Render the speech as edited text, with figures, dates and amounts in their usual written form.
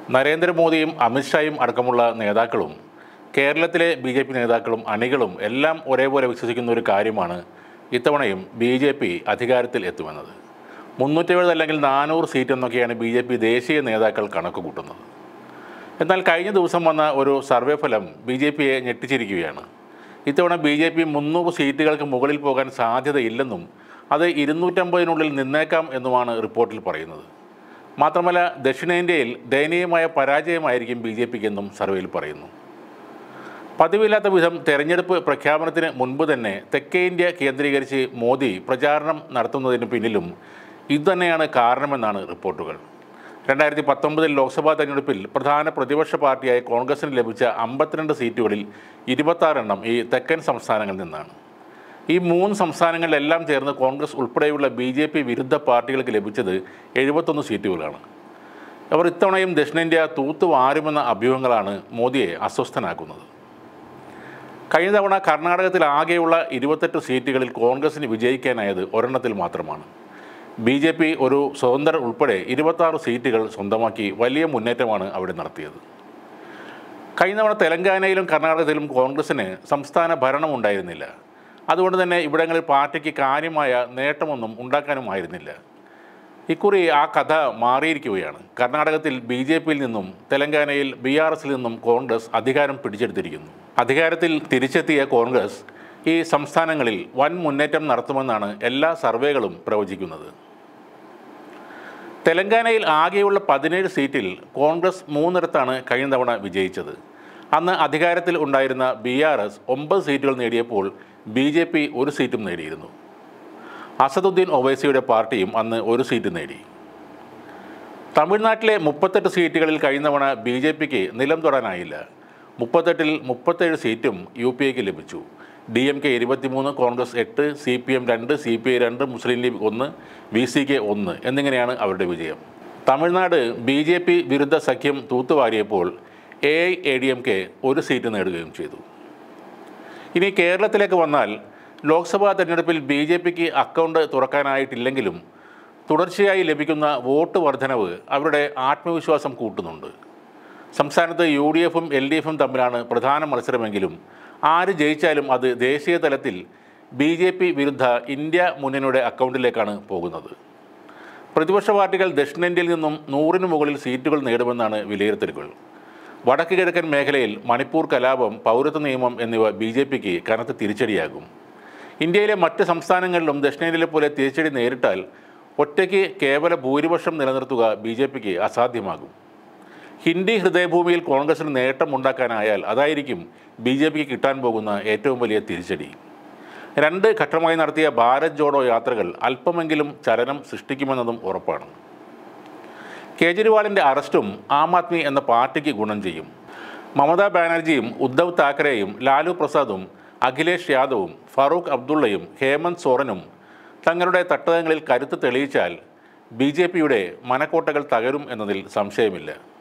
നരേന്ദ്രമോദിയും അമിത്ഷായും അടക്കമുള്ള നേതാക്കളും കേരളത്തിലെ ബി.ജെ.പി. നേതാക്കളും അണികളും എല്ലാം ഒരേപോലെ വിശ്വസിക്കുന്ന ഒരു കാര്യമാണ് ഇത്തവണയും ബി.ജെ.പി. അധികാരത്തിൽ എത്തുമെന്നത്. 370 അല്ലെങ്കിൽ 400 സീറ്റ് എന്നൊക്കെയാണ് ബി.ജെ.പി. ദേശീയ നേതാക്കൾ കണക്ക് കൂട്ടുന്നത്. എന്നാൽ കഴിഞ്ഞ ദിവസം വന്ന ഒരു സർവേ ഫലം ബി.ജെ.പിയെ ഞെട്ടിച്ചിരിക്കുകയാണ്. ഇത്തവണ ബി.ജെ.പി. 300 സീറ്റുകൾക്ക് മുകളിൽ പോകാൻ സാധ്യതയില്ലെന്നും അത് 250-നുള്ളിൽ നിന്നേക്കാം എന്നുമാണ് റിപ്പോർട്ടിൽ പറയുന്നത്. മാത്രമല്ല, ദക്ഷിണേന്ത്യയിൽ ദയനീയമായ പരാജയമായിരിക്കും ബി.ജെ.പിക്കെന്നും സർവേയിൽ പറയുന്നു. പതിവില്ലാത്ത വിധം തെരഞ്ഞെടുപ്പ് പ്രഖ്യാപനത്തിന് മുൻപ് തന്നെ തെക്കേ ഇന്ത്യ കേന്ദ്രീകരിച്ച് മോദി പ്രചാരണം നടത്തുന്നതിന് പിന്നിലും ഇതുതന്നെയാണ് കാരണമെന്നാണ് റിപ്പോർട്ടുകൾ. 2019 ലോക്സഭാ തെരഞ്ഞെടുപ്പിൽ പ്രധാന പ്രതിപക്ഷ പാർട്ടിയായ കോൺഗ്രസിന് ലഭിച്ച 52 സീറ്റുകളിൽ 26 എണ്ണം ഈ തെക്കൻ സംസ്ഥാനങ്ങളിൽ നിന്നാണ്. ഈ 3 സംസ്ഥാനങ്ങളിലെല്ലാം ചേർന്ന് കോൺഗ്രസ് ഉൾപ്പെടെയുള്ള ബി.ജെ.പി. വിരുദ്ധ പാർട്ടികൾക്ക് ലഭിച്ചത് 71 സീറ്റുകളാണ്. അവർ ഇത്തവണയും ദക്ഷിണേന്ത്യ തൂത്തുവാരുമെന്ന അഭ്യൂഹങ്ങളാണ് മോദിയെ അസ്വസ്ഥനാക്കുന്നത്. കഴിഞ്ഞ തവണ കർണാടകത്തിൽ ആകെയുള്ള 28 സീറ്റുകളിൽ കോൺഗ്രസിന് വിജയിക്കാനായത് ഒരെണ്ണത്തിൽ മാത്രമാണ്. ബി.ജെ.പി. ഒരു സ്വതന്ത്രർ ഉൾപ്പെടെ 26 സീറ്റുകൾ സ്വന്തമാക്കി വലിയ മുന്നേറ്റമാണ് അവിടെ നടത്തിയത്. കഴിഞ്ഞ തവണ തെലങ്കാനയിലും കർണാടകത്തിലും കോൺഗ്രസിന് സംസ്ഥാന ഭരണമുണ്ടായിരുന്നില്ല. അതുകൊണ്ട് തന്നെ ഇവിടങ്ങളിൽ പാർട്ടിക്ക് കാര്യമായ നേട്ടമൊന്നും ഉണ്ടാക്കാനുമായിരുന്നില്ല. ഇക്കുറി ആ കഥ മാറിയിരിക്കുകയാണ്. കർണാടകത്തിൽ ബി.ജെ.പിയിൽ നിന്നും തെലങ്കാനയിൽ ബി.ആർ.എസിൽ നിന്നും കോൺഗ്രസ് അധികാരം പിടിച്ചെടുത്തിരിക്കുന്നു. അധികാരത്തിൽ തിരിച്ചെത്തിയ കോൺഗ്രസ് ഈ സംസ്ഥാനങ്ങളിൽ വൻ മുന്നേറ്റം നടത്തുമെന്നാണ് എല്ലാ സർവേകളും പ്രവചിക്കുന്നത്. തെലങ്കാനയിൽ ആകെയുള്ള 17 സീറ്റിൽ കോൺഗ്രസ് 3 കഴിഞ്ഞ തവണ വിജയിച്ചത്. അന്ന് അധികാരത്തിൽ ഉണ്ടായിരുന്ന ബി.ആർ.എസ് 9 സീറ്റുകൾ നേടിയപ്പോൾ ബി.ജെ.പി. 1 സീറ്റും നേടിയിരുന്നു. അസദുദ്ദീൻ ഒവൈസിയുടെ പാർട്ടിയും അന്ന് 1 സീറ്റ് നേടി. തമിഴ്നാട്ടിലെ 38 സീറ്റുകളിൽ കഴിഞ്ഞ തവണ ബി.ജെ.പിക്ക് നിലം തൊടാനായില്ല. 38-ൽ 37 സീറ്റും യു.പി.എക്ക് ലഭിച്ചു. DMK 23, Congress 8, CPM 2, CPI 2, Muslim League 1, VCK 1 എന്നിങ്ങനെയാണ് അവരുടെ വിജയം. തമിഴ്നാട് ബി.ജെ.പി. വിരുദ്ധ സഖ്യം തൂത്തുവാരിയപ്പോൾ എ.ഐ.എ.ഡി.എം.കെ 1 സീറ്റ് നേടുകയും ചെയ്തു. ഇനി കേരളത്തിലേക്ക് വന്നാൽ ലോക്സഭാ തെരഞ്ഞെടുപ്പിൽ ബി.ജെ.പിക്ക് അക്കൗണ്ട് തുറക്കാനായിട്ടില്ലെങ്കിലും തുടർച്ചയായി ലഭിക്കുന്ന വോട്ട് വർധനവ് അവരുടെ ആത്മവിശ്വാസം കൂട്ടുന്നുണ്ട്. സംസ്ഥാനത്ത് യു.ഡി.എഫും എൽ.ഡി.എഫും തമ്മിലാണ് പ്രധാന മത്സരമെങ്കിലും ആര് ജയിച്ചാലും അത് ദേശീയ തലത്തിൽ ബി.ജെ.പി. വിരുദ്ധ ഇന്ത്യ മുന്നണിയുടെ അക്കൗണ്ടിലേക്കാണ് പോകുന്നത്. പ്രതിപക്ഷ പാർട്ടികൾ ദക്ഷിണേന്ത്യയിൽ നിന്നും 100-ന് മുകളിൽ സീറ്റുകൾ നേടുമെന്നാണ് വിലയിരുത്തലുകൾ. വടക്ക് കിഴക്കൻ മേഖലയിൽ മണിപ്പൂർ കലാപം, പൗരത്വ നിയമം എന്നിവ ബി.ജെ.പിക്ക് കനത്ത തിരിച്ചടിയാകും. ഇന്ത്യയിലെ മറ്റ് സംസ്ഥാനങ്ങളിലും ദക്ഷിണേന്ത്യയിലെ പോലെ തിരിച്ചടി നേരിട്ടാൽ ഒറ്റയ്ക്ക് കേവല ഭൂരിപക്ഷം നിലനിർത്തുക ബി.ജെ.പിക്ക് അസാധ്യമാകും. ഹിന്ദി ഹൃദയഭൂമിയിൽ കോൺഗ്രസിന് നേട്ടം ഉണ്ടാക്കാനായാൽ അതായിരിക്കും ബി.ജെ.പിക്ക് കിട്ടാൻ പോകുന്ന ഏറ്റവും വലിയ തിരിച്ചടി. 2 ഘട്ടമായി നടത്തിയ ഭാരത് ജോഡോ യാത്രകൾ അല്പമെങ്കിലും ചലനം സൃഷ്ടിക്കുമെന്നതും ഉറപ്പാണ്. കേജ്രിവാളിൻ്റെ അറസ്റ്റും ആം ആദ്മി എന്ന പാർട്ടിക്ക് ഗുണം ചെയ്യും. മമതാ ബാനർജിയും ഉദ്ധവ് താക്കറെയും ലാലു പ്രസാദും അഖിലേഷ് യാദവും ഫറൂഖ് അബ്ദുള്ളയും ഹേമന്ത് സോറനും തങ്ങളുടെ തട്ടകങ്ങളിൽ കരുത്ത് തെളിയിച്ചാൽ ബി.ജെ.പിയുടെ മനക്കോട്ടകൾ തകരും എന്നതിൽ സംശയമില്ല.